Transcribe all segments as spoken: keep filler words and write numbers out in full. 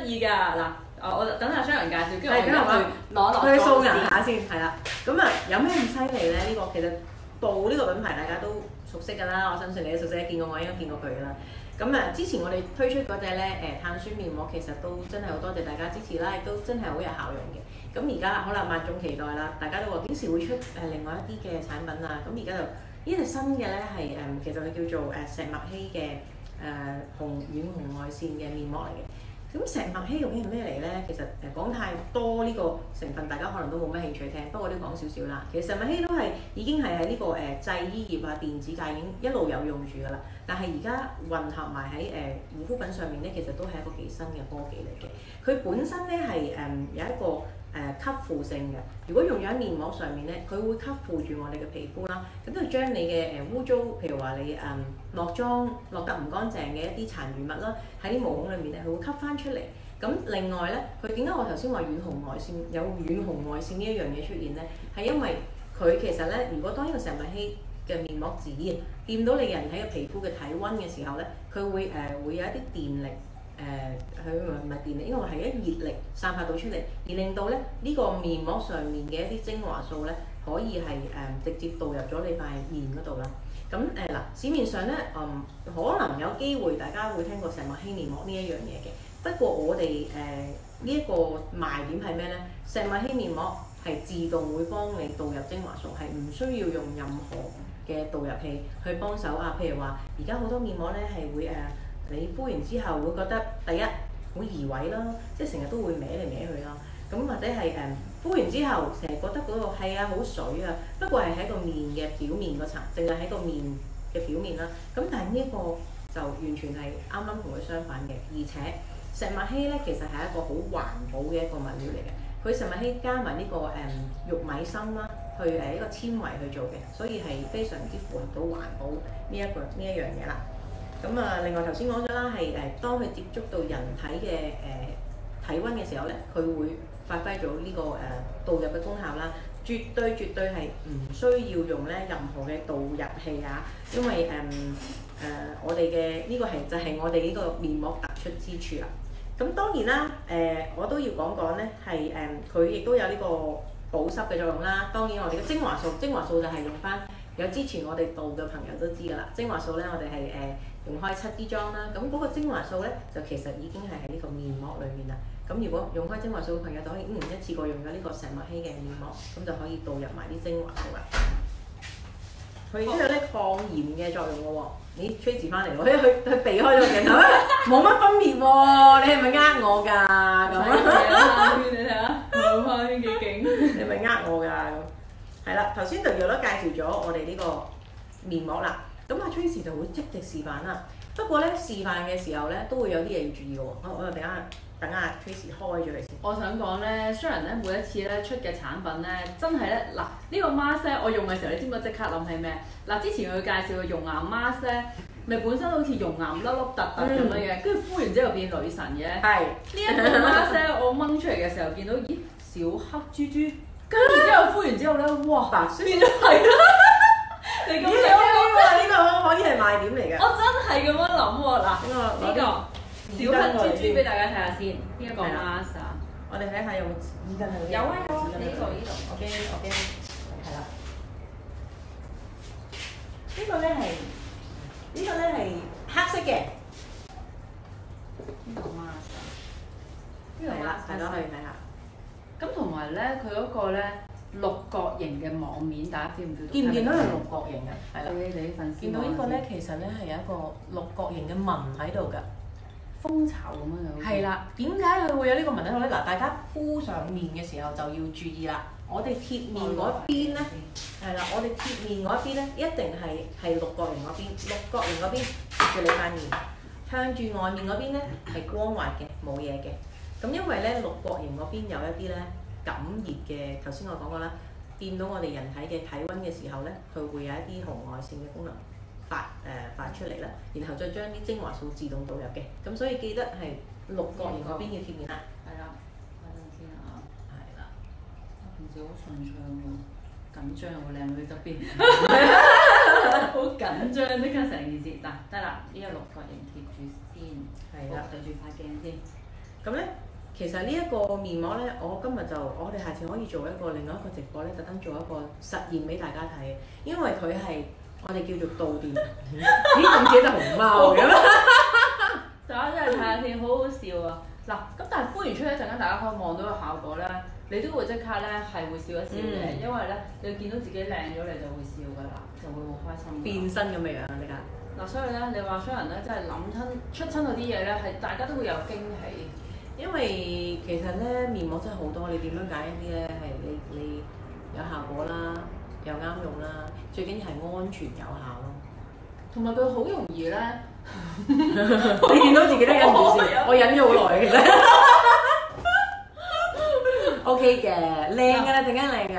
意㗎嗱，我我等下商人介紹，跟住我係而家去攞落去掃人人下先，係啦。咁啊，有咩咁犀利咧？呢、個其實布呢個品牌大家都熟悉㗎啦，我相信你都熟悉，見過我應該見過佢㗎啦。咁啊，之前我哋推出嗰隻咧誒碳酸面膜，其實都真係好多謝大家支持啦，亦都真係好有效用嘅。咁而家好啦，萬眾期待啦，大家都話幾時會出誒另外一啲嘅產品啊？咁而家就呢隻新嘅咧係誒，其實佢叫做誒石墨烯嘅誒紅遠紅外線嘅面膜嚟嘅。咁石墨烯究竟係咩嚟咧？其實誒講太多呢個成分，大家可能都冇乜興趣聽。不過都講少少啦。其實石墨烯都係已經係喺呢個誒製衣業啊、電子界已經一路有用住㗎啦。但係而家混合埋喺誒護膚品上面咧，其實都係一個幾新嘅科技嚟嘅。佢本身咧係誒有一個誒吸附性嘅，如果用咗喺面膜上面咧，佢會吸附住我哋嘅皮膚啦，咁就將你嘅誒污糟，譬如話你誒、嗯、落妝落得唔乾淨嘅一啲殘餘物啦，喺啲毛孔裏面咧，佢會吸翻出嚟。咁另外咧，佢點解我頭先話遠紅外線有遠紅外線呢一樣嘢出現咧？係因為佢其實咧，如果當呢個石墨烯嘅面膜紙掂到你人體嘅皮膚嘅體温嘅時候咧，佢會誒、呃、會有一啲電力。誒佢唔係電力，因為係一熱力散發到出嚟，而令到咧呢、呢個面膜上面嘅一啲精華素咧，可以係誒、呃、直接導入咗你塊面嗰度啦。咁誒嗱，市面上咧，嗯，可能有機會大家會聽過石墨烯面膜呢一樣嘢嘅。不過我哋誒、呃呢個、呢一個賣點係咩咧？石墨烯面膜係自動會幫你導入精華素，係唔需要用任何嘅導入器去幫手啊。譬如話，而家好多面膜咧係會誒。呃你敷完之後會覺得第一好移位啦，即係成日都會歪嚟歪去啦。咁或者係誒、嗯、敷完之後成日覺得嗰、那個係啊好水啊，不過係喺個面嘅表面嗰層，淨係喺個面嘅表面啦。咁但係呢一個就完全係啱啱同佢相反嘅，而且石墨烯咧其實係一個好環保嘅一個物料嚟嘅。佢石墨烯加埋呢、這個誒、嗯、玉米芯啦，去誒一個纖維去做嘅，所以係非常之符合到環保呢一個呢一樣嘢啦。咁啊，另外頭先講咗啦，係誒當佢接觸到人體嘅誒、呃、體温嘅時候咧，佢會發揮咗呢、這個誒、呃、導入嘅功效啦。絕對絕對係唔需要用咧任何嘅導入器啊，因為誒誒、呃呃、我哋嘅呢個係就係、是、我哋呢個面膜突出之處啦。咁當然啦，誒、呃、我都要講講咧，係誒佢亦都有呢個保濕嘅作用啦。當然我哋嘅精華素，精華素就係用翻有之前我哋導嘅朋友都知㗎啦。精華素咧，我哋係誒。呃用開七支裝啦，咁嗰個精華素咧就其實已經係喺呢個面膜裏面啦。咁如果用開精華素嘅朋友就可以嗯一次過用咗呢個石墨烯嘅面膜，咁就可以導入埋啲精華素啦。佢都有啲抗炎嘅作用嘅喎。咦 Tracy 翻嚟喎，佢佢避開咗個鏡頭，冇乜分別喎。你係咪呃我㗎？咁你睇下，冇花圈幾勁。 你係咪呃我㗎？咁係啦，頭先就有得介紹咗我哋呢個面膜啦。咁阿 Tracy 就會即席示範啦。不過咧，示範嘅時候咧，都會有啲嘢要注意喎。我我就等下等下 Tracy 開咗佢先。 我想講咧 Sharon 咧每一次咧出嘅產品咧，真係咧嗱呢個 mask 咧，我用嘅時候，你知唔知即刻諗起咩？嗱之前佢介紹嘅熔岩 mask 咧，咪本身好似熔岩粒粒突突咁樣嘅，跟住、嗯、敷完之後變女神嘅。係是。呢一個 mask 咧，我掹出嚟嘅時候見到，咦小黑豬豬，跟住之後敷完之後咧，哇白變咗係啦。你咁樣喎， 呢個可以係賣點嚟嘅。 我真係咁樣諗喎，嗱呢個呢個小黑豬豬俾大家睇下先，呢一個 mask 啊， 我哋睇下有冇紙巾喺度。 有啊有啊，呢度呢度， 我驚我驚，係啦。呢個咧係呢個咧係黑色嘅。 呢個 mask，呢個 mask 大家可以睇下。 咁同埋咧，佢嗰個咧。六角形嘅網面，大家知唔知道？ 見唔見到係六角形嘅？係啦。 你你份見到呢個咧，其實咧係有一個六角形嘅紋喺度㗎。 蜂巢咁樣樣。係啦。 點解佢會有呢個紋喺度咧？嗱，大家敷上面嘅時候就要注意啦。我哋貼面嗰邊咧，係啦，我哋貼面嗰邊咧，一定係係六角形嗰邊，六角形嗰邊貼住你塊面，向住外面嗰邊咧係光滑嘅，冇嘢嘅。咁因為咧六角形嗰邊有一啲咧。感熱嘅，頭先我講過啦，掂到我哋人體嘅體温嘅時候咧，佢會有一啲紅外線嘅功能發誒、呃、發出嚟啦，然後再將啲精華素自動導入嘅，咁所以記得係六角形嗰邊要貼面啦。 係啦，睇陣先啊。 係啦。 平時好順暢喎，緊張喎，靚女側邊。好緊張，即刻成件事嗱得啦，呢個六角形貼住先，係啦，對住塊鏡先。 咁咧，其實呢一個面膜咧，我今日就我哋下次可以做一個另外一個直播咧，特登做一個實驗俾大家睇，因為佢係我哋叫做導電，咦咁似隻熊貓咁啊！ 大家真係睇下先，好好笑啊！嗱，咁但係敷完出一陣間，大家可以望到個效果咧，你都會即刻咧係會笑一笑嘅，嗯、因為咧你見到自己靚咗，你就會笑㗎啦，就會好開心。變身咁嘅樣啊！呢家嗱，所以咧，你話商人咧，真係諗親出親嗰啲嘢咧，係大家都會有驚喜。 因為其實咧面膜真係好多，你點樣揀一啲咧係你你有效果啦，又啱用啦，最緊要係安全有效咯。 同埋佢好容易咧， 你見到自己都忍唔住笑，我忍咗好耐其實。O K 嘅，靚㗎啦，陣間靚㗎。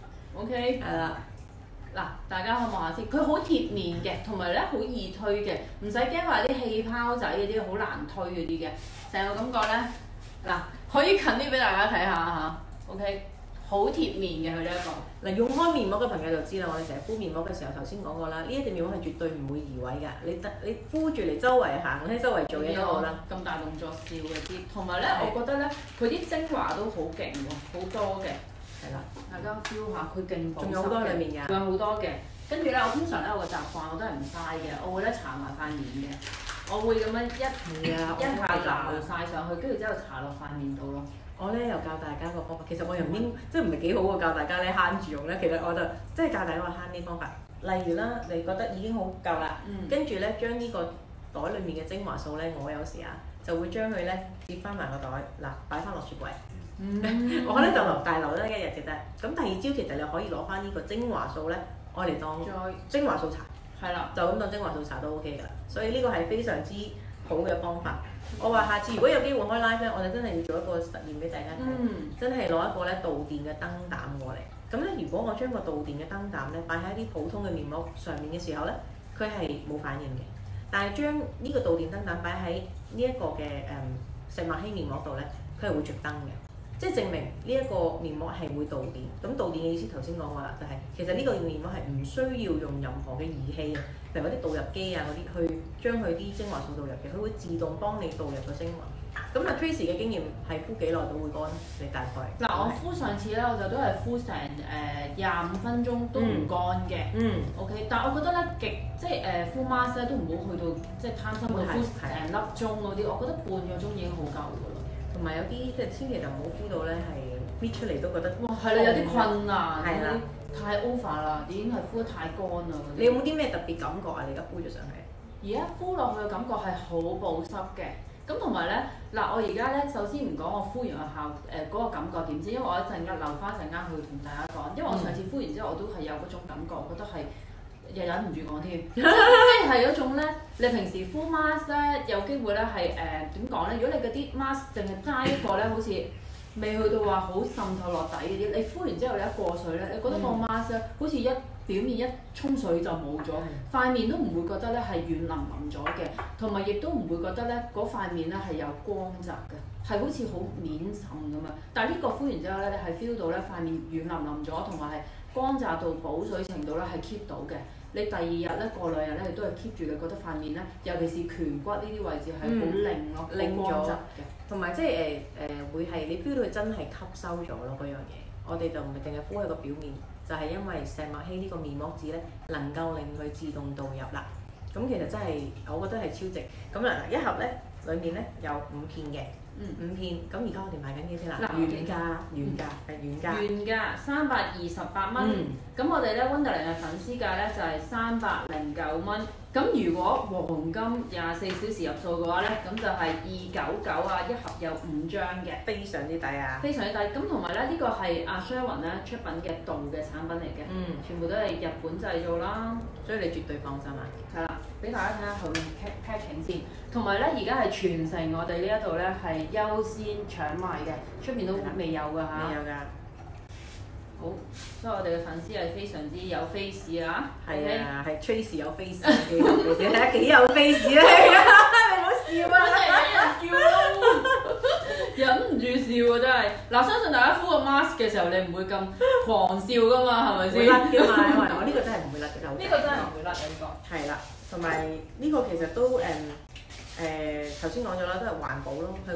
O K。係啦。嗱，大家可以望下先，佢好貼面嘅，同埋咧好易推嘅，唔使驚話啲氣泡仔嗰啲好難推嗰啲嘅，成個感覺咧，嗱可以近啲俾大家睇下嚇 ，OK， 好貼面嘅佢呢一個。嗱，用開面膜嘅朋友就知啦，我哋成日敷面膜嘅時候，頭先講過啦，呢一隻面膜係絕對唔會移位㗎，你得你敷住嚟周圍行咧，周圍做嘢都好啦。咁大動作笑嗰啲，同埋咧，我覺得咧，佢啲精華都好勁喎，好多嘅。係啦，大家 feel 下佢勁保濕嘅，仲有好多裡面㗎，仲有好多嘅。跟住咧，我通常咧我個習慣我都係唔嘥嘅，我會咧搽埋塊面嘅，我會咁樣一啊一下撈晒上去，跟住之後搽落塊面度咯。我咧又教大家個方法，其實我又唔應即係唔係幾好喎，教大家咧慳住用咧。其實我就即係教大家個慳啲方法。例如啦，你覺得已經好夠啦，跟住咧將呢個袋裡面嘅精華素咧，我有時啊就會將佢咧摺翻埋個袋，嗱擺翻落雪櫃。嗯、我咧就留大留得一日嘅啫。咁第二朝其實你可以攞翻呢個精華素咧，愛嚟當精華素搽。係啦，就咁當精華素搽都 OK 㗎。所以呢個係非常之好嘅方法。嗯、我話下次如果有機會開 live 咧，我哋真係要做一個實驗俾大家睇。嗯、真係攞一個咧導電嘅燈膽過嚟。咁咧，如果我將個導電嘅燈膽咧擺喺一啲普通嘅面膜上面嘅時候咧，佢係冇反應嘅。但係將呢個導電燈膽擺喺呢一個嘅誒石墨烯面膜度咧，佢係會着燈嘅。即係證明呢一個面膜係會導電，咁導電嘅意思頭先講過啦，就係、是、其實呢個面膜係唔需要用任何嘅儀器，例如嗰啲導入機啊嗰啲去將佢啲精華素導入嘅，佢會自動幫你導入個精華。咁啊 Tracy 嘅經驗係敷幾耐到會乾？你大概？嗱，我敷上次咧我就都係敷成誒廿五分鐘都唔乾嘅。嗯。O、okay? K， 但係我覺得咧極即係誒、呃、敷 mask 咧都唔好去到即係貪心到敷成粒鐘嗰啲，我覺得半個鐘已經好夠㗎啦。同埋有啲即係千祈就唔好敷到咧係搣出嚟都覺得哇係啦有啲困難，係啦太 over 啦，已經係敷得太乾啦。你有冇啲咩特別感覺啊？你而家敷咗上去？而家敷落去嘅感覺係好保濕嘅。咁同埋咧嗱，我而家咧首先唔講我敷完嘅效誒嗰個感覺點先，因為我一陣間留翻陣間去同大家講，因為我上次敷完之後我都係有嗰種感覺，我覺得係。又忍唔住講添，即係嗰種咧，你平時敷 mask 咧，有機會咧係誒點講咧？如果你嗰啲 mask 淨係齋一個咧，好似未去到話好滲透落底嗰啲，你敷完之後你一過水咧，你覺得個 mask 咧好似一表面一沖水就冇咗，塊面都唔會覺得咧係軟腍腍咗嘅，同埋亦都唔會覺得咧嗰塊面咧係有光澤嘅，係好似好面滲咁啊！但係呢個敷完之後咧，你係 feel 到咧塊面軟腍腍咗，同埋係光澤度、保水程度咧係 keep 到嘅。你第二日咧過兩日咧，你都係 keep 住你覺得塊面咧，尤其是顴骨呢啲位置係好靚咯，好光澤嘅。同埋即係誒誒會係你 feel 到佢真係吸收咗咯嗰樣嘢。我哋就唔係淨係敷喺個表面，就係、是、因為石墨烯呢個面膜紙咧，能夠令佢自動導入啦。咁其實真係我覺得係超值。咁嗱一盒咧裡面咧有五片嘅。嗯，五片，咁而家我哋賣緊幾錢啦？原價，原價係原價。原價三百二十八蚊。咁、嗯、我哋咧 Wonderland 嘅粉絲價咧就係三百零九蚊。咁如果黃金廿四小時入數嘅話咧，咁就係二九九啊，一盒有五張嘅，非常之抵啊！非常之抵。咁同埋咧，呢、呢個係阿 Sherwin 咧出品嘅導嘅產品嚟嘅，嗯，全部都係日本製造啦，所以你絕對放心啊！係啦，俾大家睇下後面 packing 先。同埋咧，而家係全城我哋呢一度咧係優先搶賣嘅，出邊都未有㗎嚇。未有㗎。好，所以我哋嘅粉絲係非常之有 face 啊！係啊，係 Tracy 有 face 幾有 face，睇下幾有 face 咧！你唔好笑啊！真係忍唔住咯，忍唔住笑啊！真係嗱，相信大家敷個 mask 嘅時候，你唔會咁狂笑㗎嘛，係咪先？會甩㗎嘛，因為我呢個真係唔會甩嘅，呢個真係唔會甩嘅呢個。係啦，同埋呢個其實都誒誒頭先講咗啦，都係環保咯，佢嗰個面膜。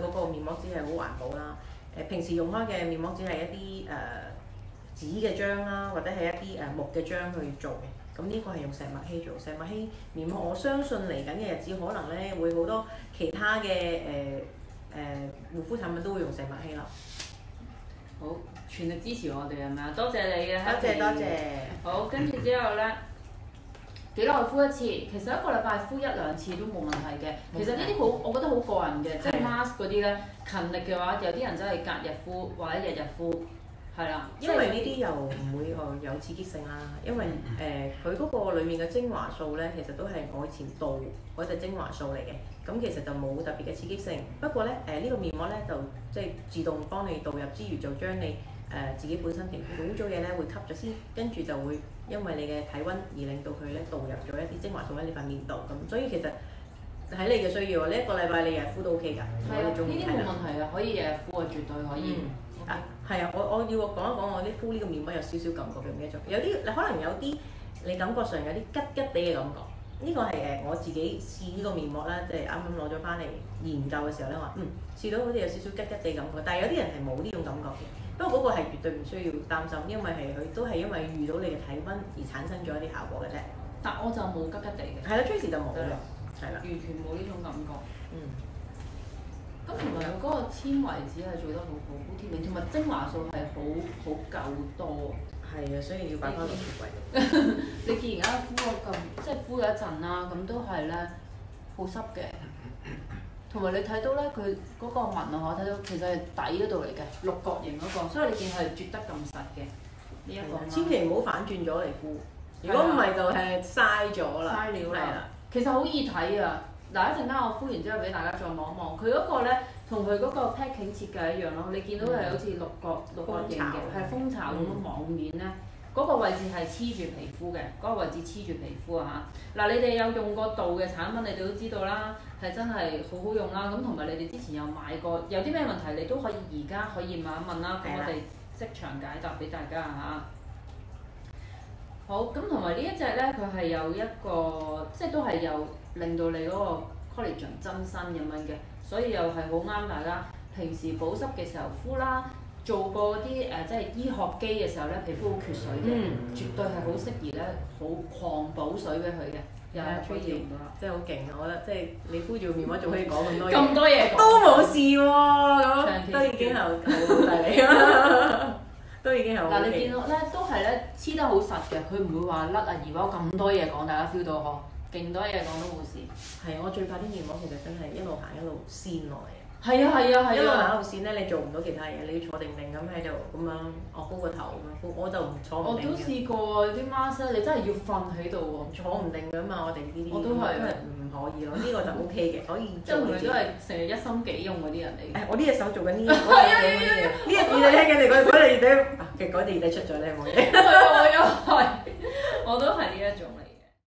膜紙係好環保啦。誒、平時用開嘅面膜紙係一啲誒、紙嘅漿啦，或者係一啲誒、木嘅漿去做嘅。咁呢個係用石墨烯做，石墨烯面膜，我相信嚟緊嘅日子可能咧會好多其他嘅誒誒護膚產品都會用石墨烯啦。 好，全力支持我哋係咪啊？多謝你嘅， 多謝多謝。 好，跟住之後咧，幾耐敷一次？其實一個禮拜敷一兩次都冇問題嘅。其實呢啲好，我覺得好個人嘅，即係 mask 嗰啲咧，勤力嘅話，有啲人真係隔日敷或者日日敷，係啦。 因為呢啲又唔會誒有刺激性啦，因為誒佢嗰個裡面嘅精華素咧，其實都係我以前導嗰隻精華素嚟嘅，咁其實就冇特別嘅刺激性。不過咧誒呢個面膜咧就即係自動幫你導入之餘，就將你誒自己本身皮膚污糟嘢咧會吸咗先，跟住就會因為你嘅體温而令到佢咧導入咗一啲精華素喺你塊面度咁，所以其實睇你嘅需要，呢一個禮拜你日日敷都 OK 㗎。 係啊，呢啲冇問題啊，可以日日敷啊，絕對可以。 啊，係啊，我我要講一講我啲敷呢個面膜有少少感覺嘅，唔記得咗。有啲你可能有啲你感覺上有啲吉吉地嘅感覺。呢個係誒我自己試呢個面膜啦，即係啱啱攞咗翻嚟研究嘅時候咧，我話嗯試到好似有少少吉吉地感覺，但係有啲人係冇呢種感覺嘅。不過嗰個係絕對唔需要擔心，因為係佢都係因為遇到你嘅體温而產生咗一啲效果嘅啫。 但我就冇吉吉地嘅。 係啦，Tracy 就冇嘅，係啦， 完全冇呢種感覺。 嗯。 咁同埋佢嗰個纖維質係做得好好，好貼面，同埋精華素係好好夠多。 係啊，所以要擺翻落雪櫃度。 你見而家敷咗咁，即係敷咗一陣啦，咁都係咧好濕嘅。同埋你睇到咧，佢嗰個紋啊，我睇到其實係底嗰度嚟嘅，六角形嗰、嗰個，所以你見係啜得咁實嘅呢一個。 千祈唔好反轉咗嚟敷，如果唔係就係嘥咗啦。 嘥料啦。 係啦。 其實好易睇啊！嗱，一陣間我敷完之後俾大家再望一望，佢嗰個咧同佢嗰個 packing 設計一樣咯。你見到係好似六角、嗯、六角形嘅，係蜂巢咁樣網面咧，嗰、嗯、個位置係黐住皮膚嘅，嗰、嗰個位置黐住皮膚啊嚇。嗱，你哋有用過度嘅產品，你哋都知道啦，係真係好好用啦。咁同埋你哋之前有買過，有啲咩問題你都可以而家可以問一問啦，咁我哋即場解答俾大家嚇。好，咁同埋呢一隻咧，佢係有一個，即係都係有令到你嗰個 collagen 增生咁樣嘅，所以又係好啱大家平時保濕嘅時候敷啦。做過啲誒、呃、即係醫學機嘅時候咧，皮膚好缺水嘅，嗯、絕對係好適宜咧，好狂補水俾佢嘅。又係出現㗎， 真係好勁啊！我覺得即係你敷住個面膜仲可以講咁多嘢， 咁多嘢都冇事喎，咁都已經係好犀利啦。都已經係好。 嗱，你見到咧都係咧黐得好實嘅，佢唔會話甩啊！如果咁多嘢講，大家 feel 到嗬，勁多嘢講都冇事。 係啊，我最怕啲面膜其實真係一路行一路跣落嚟。 係啊係啊係啊！ 一路行一路跣咧，你做唔到其他嘢，你要坐定定咁喺度咁樣，我高個頭咁樣敷，我就唔坐唔定嘅。 我都試過啲 mask 你真係要瞓喺度喎， 坐唔定㗎嘛，我哋呢啲。 我都係。 唔可以咯，呢個就 O K 嘅，可以。 即係佢都係成日一心幾用嗰啲人嚟。 誒，我呢隻手做緊呢個，嗰隻嘢嗰啲嘢，呢隻耳仔聽緊你嗰嗰隻耳仔，嘅嗰隻耳仔出咗咧，冇嘢。 我又係，我都係呢一種嚟。